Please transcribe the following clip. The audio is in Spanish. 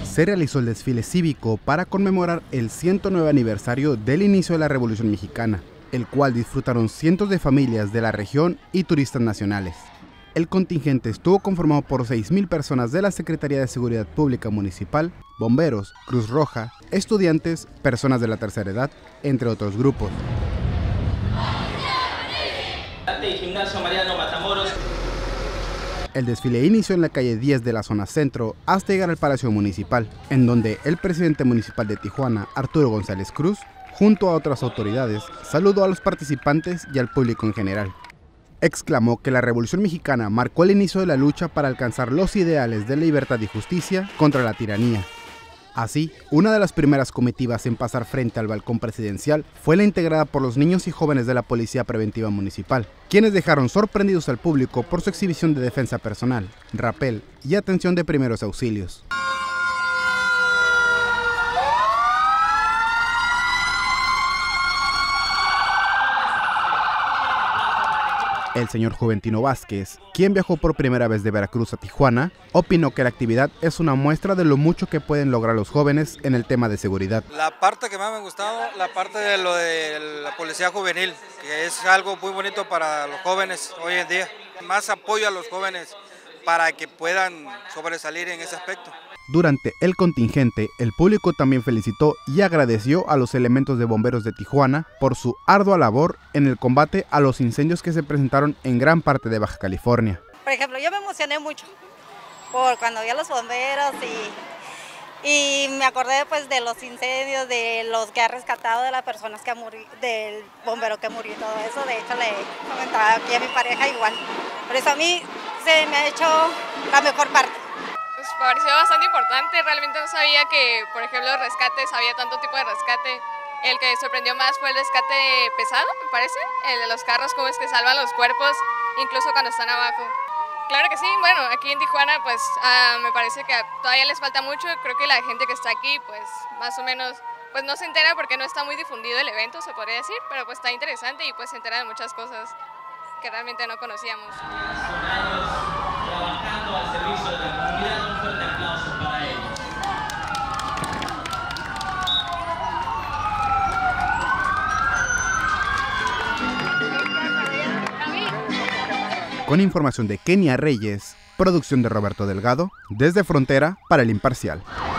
se realizó el desfile cívico para conmemorar el 109 aniversario del inicio de la Revolución Mexicana, el cual disfrutaron cientos de familias de la región y turistas nacionales. El contingente estuvo conformado por 6,000 personas de la Secretaría de Seguridad Pública Municipal, bomberos, Cruz Roja, estudiantes, personas de la tercera edad, entre otros grupos. El desfile inició en la calle 10 de la zona centro hasta llegar al Palacio Municipal, en donde el presidente municipal de Tijuana, Arturo González Cruz, junto a otras autoridades, saludó a los participantes y al público en general. Exclamó que la Revolución Mexicana marcó el inicio de la lucha para alcanzar los ideales de libertad y justicia contra la tiranía. Así, una de las primeras comitivas en pasar frente al balcón presidencial fue la integrada por los niños y jóvenes de la Policía Preventiva Municipal, quienes dejaron sorprendidos al público por su exhibición de defensa personal, rapel y atención de primeros auxilios. El señor Juventino Vázquez, quien viajó por primera vez de Veracruz a Tijuana, opinó que la actividad es una muestra de lo mucho que pueden lograr los jóvenes en el tema de seguridad. La parte que más me ha gustado, la parte de lo de la policía juvenil, que es algo muy bonito para los jóvenes hoy en día. Más apoyo a los jóvenes para que puedan sobresalir en ese aspecto. Durante el contingente, el público también felicitó y agradeció a los elementos de bomberos de Tijuana por su ardua labor en el combate a los incendios que se presentaron en gran parte de Baja California. Por ejemplo, yo me emocioné mucho por cuando vi a los bomberos y me acordé pues de los incendios, de los que ha rescatado, de las personas que murió, del bombero que murió y todo eso. De hecho, le comentaba aquí a mi pareja igual. Por eso a mí se me ha hecho la mejor parte. Pues pareció bastante importante, realmente no sabía que, por ejemplo, los rescates, había tanto tipo de rescate. El que sorprendió más fue el rescate pesado, me parece, el de los carros, cómo es que salvan los cuerpos, incluso cuando están abajo. Claro que sí, bueno, aquí en Tijuana pues me parece que todavía les falta mucho, creo que la gente que está aquí pues más o menos pues no se entera porque no está muy difundido el evento, se podría decir, pero pues está interesante y pues se enteran de muchas cosas que realmente no conocíamos. Trabajando al servicio de la comunidad, un fuerte aplauso para ellos. Con información de Kenia Reyes, producción de Roberto Delgado, desde Frontera para El Imparcial.